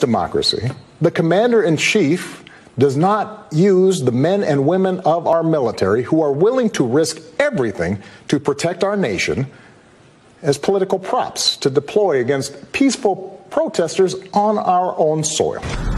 democracy, the commander-in-chief does not use the men and women of our military who are willing to risk everything to protect our nation as political props to deploy against peaceful protesters on our own soil.